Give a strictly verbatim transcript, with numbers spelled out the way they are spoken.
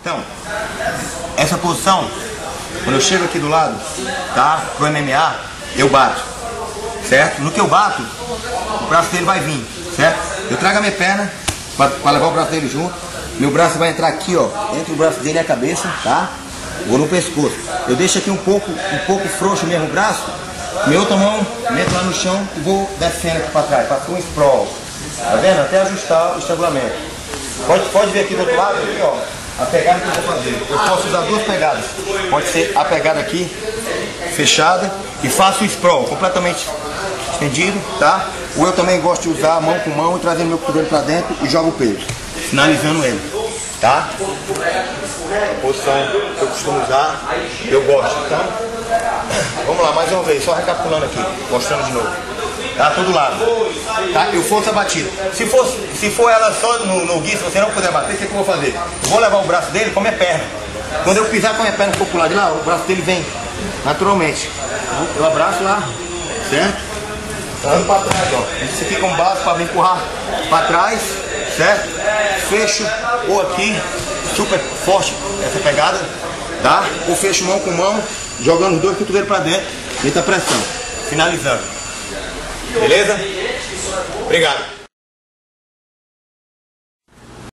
Então, essa posição, quando eu chego aqui do lado, tá? Pro M M A, eu bato, certo? No que eu bato, o braço dele vai vir, certo? Eu trago a minha perna para levar o braço dele junto. Meu braço vai entrar aqui, ó, entre o braço dele e a cabeça, tá? Ou no pescoço. Eu deixo aqui um pouco, um pouco frouxo mesmo o braço. Minha outra mão, meto lá no chão e vou descendo aqui para trás, faço um sprawl. Tá vendo? Até ajustar o estrangulamento. Pode, pode ver aqui do outro lado, aqui, ó, a pegada que eu vou fazer. Eu posso usar duas pegadas. Pode ser a pegada aqui, fechada, e faço o sprawl, completamente estendido, tá? Ou eu também gosto de usar mão com mão e trazendo meu cotovelo para dentro e jogo o peso, finalizando ele, tá? A posição que eu costumo usar, eu gosto. Então, vamos lá, mais uma vez, só recapitulando aqui, mostrando de novo. Tá, todo lado. Tá? Eu forço a batida. Se for, se for ela só no, no guiço, você não puder bater, o que, é que eu vou fazer? Eu vou levar o braço dele com a minha perna. Quando eu pisar com a minha perna for pro lado de lá, o braço dele vem naturalmente. Eu abraço lá, certo? Ando pra trás, ó. Isso aqui com base para empurrar para trás, certo? Fecho ou aqui, super forte essa pegada, tá? Ou fecho mão com mão, jogando os dois cotovelos para dentro, muita pressão. Finalizando. Beleza? Obrigado.